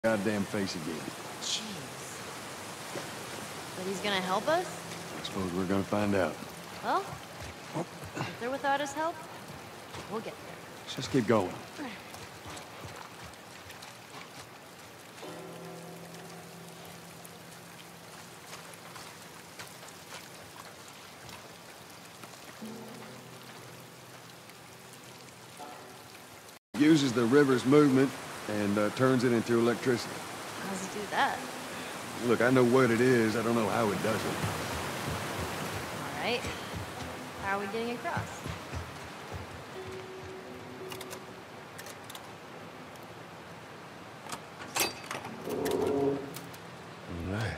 Goddamn face again. Jeez. But he's gonna help us? I suppose we're gonna find out. Well, if they're without his help, we'll get there. Let's just keep going. Uses the river's movement and turns it into electricity. How does he do that? Look, I know what it is. I don't know how it does it. All right. How are we getting across? All right.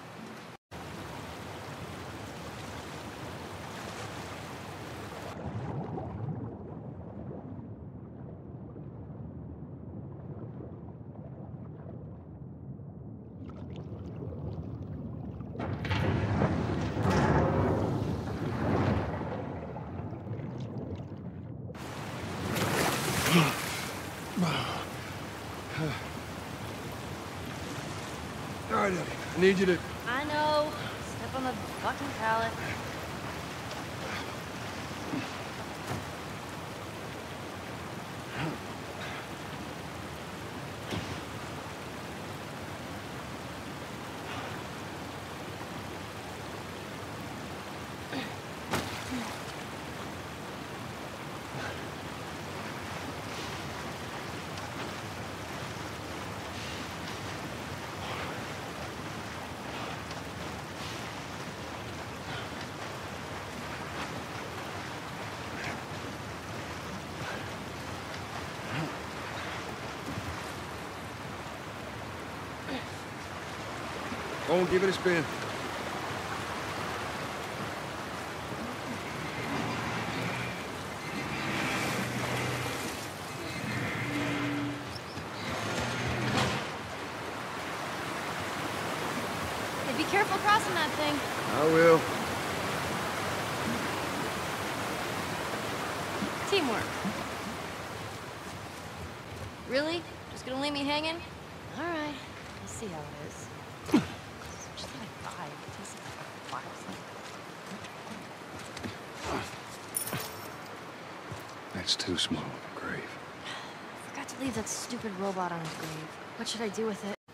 All right, Eddie. I need you to... I know. Step on the fucking pallet. Go on, give it a spin. Hey, be careful crossing that thing. I will. Teamwork. Really? Just gonna leave me hanging? All right. We'll see how it is. Just let it vibe. It tastes like fire. That's too small of a grave. I forgot to leave that stupid robot on his grave. What should I do with it?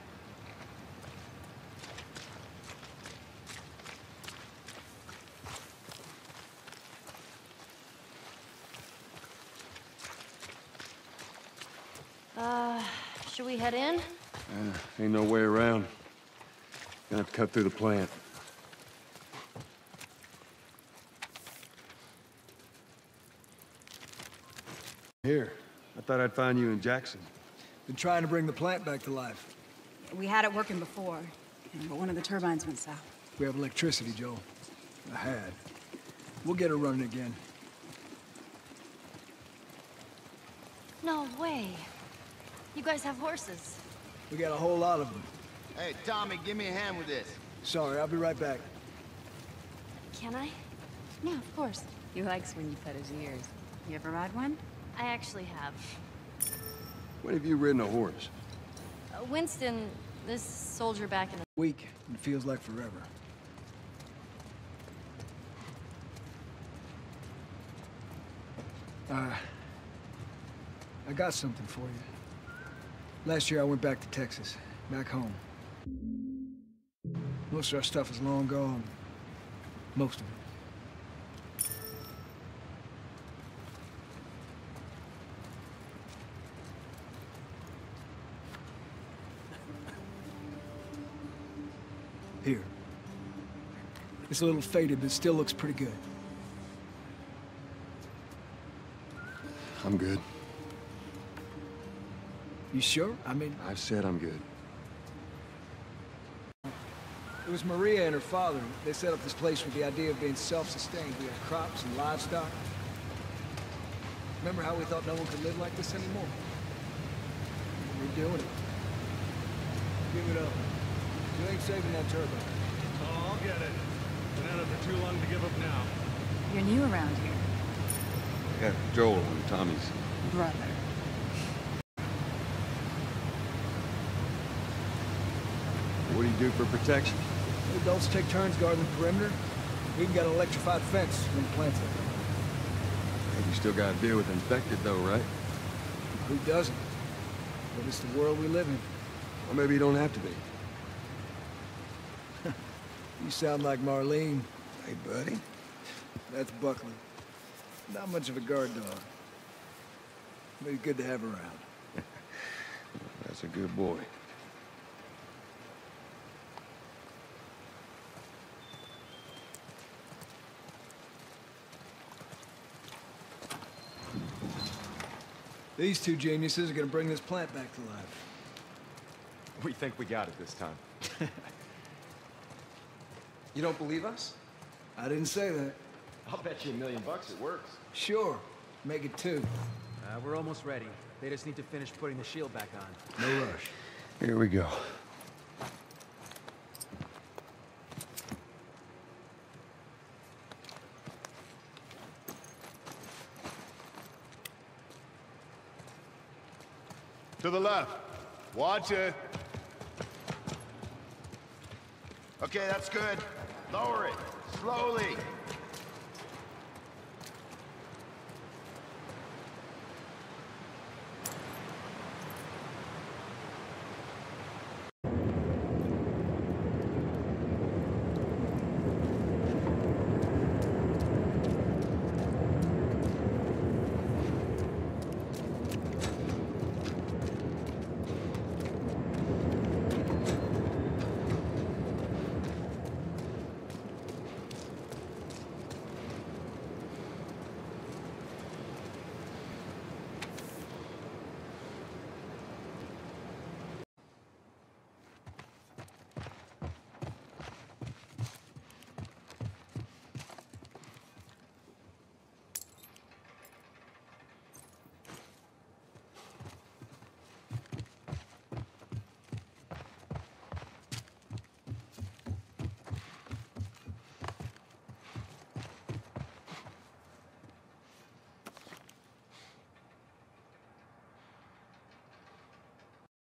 Should we head in? Ain't no way around. Gonna have to cut through the plant. Here. I thought I'd find you in Jackson. Been trying to bring the plant back to life. We had it working before, but one of the turbines went south. We have electricity, Joel. I had. We'll get it running again. No way. You guys have horses. We got a whole lot of them. Hey, Tommy, give me a hand with this. Sorry, I'll be right back. Can I? Yeah, of course. He likes when you pet his ears. You ever ride one? I actually have. When have you ridden a horse? Winston, this soldier back in the... Week, and it feels like forever. I got something for you. Last year I went back to Texas, back home. Most of our stuff is long gone. Most of it. Here. It's a little faded, but still looks pretty good. I'm good. You sure? I mean... I've said I'm good. It was Maria and her father. They set up this place with the idea of being self-sustained. We had crops and livestock. Remember how we thought no one could live like this anymore? We're doing it. Give it up. You ain't saving that turbine. Oh, I'll get it. Been at it for too long to give up now. You're new around here. Yeah, Joel and Tommy's. Brother. What do you do for protection? The adults take turns guarding the perimeter. We got an electrified fence when plants it. Hey, you still gotta deal with infected though, right? Who doesn't? But it's the world we live in. Or maybe you don't have to be. You sound like Marlene. Hey, buddy. That's Buckley. Not much of a guard dog. But he's good to have around. That's a good boy. These two geniuses are gonna bring this plant back to life. We think we got it this time. You don't believe us? I didn't say that. I'll bet you $1 million it works. Sure. Make it 2. We're almost ready. They just need to finish putting the shield back on. No rush. Here we go. To the left. Watch it. Okay, that's good. Lower it. Slowly.